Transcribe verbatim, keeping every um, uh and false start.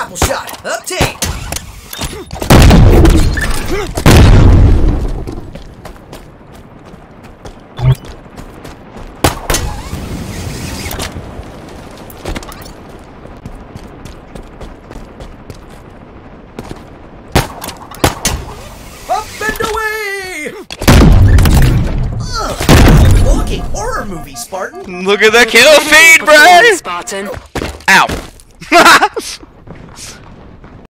grapple shot. Obtained. Up and away! Ugh, walking horror movie, Spartan. Look at the kill feed, bro! Spartan. Ow.